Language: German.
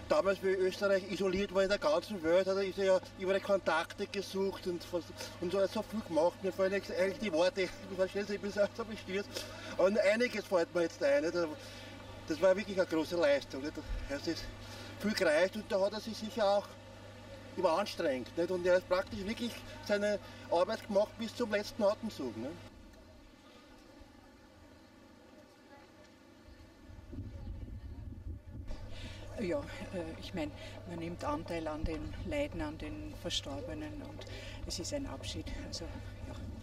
damals, wie Österreich isoliert war in der ganzen Welt, ist er ja überall Kontakte gesucht und so viel gemacht. Mir fallen eigentlich die Worte, ich verstehe es, ich bin so bestürzt. Und einiges fällt mir jetzt ein. Das war wirklich eine große Leistung. Er ist viel gereist und da hat er sich sicher auch überanstrengt. Nicht? Und er hat praktisch wirklich seine Arbeit gemacht bis zum letzten Atemzug. Nicht? Ja, ich meine, man nimmt Anteil an den Leiden, an den Verstorbenen und es ist ein Abschied. Also, ja.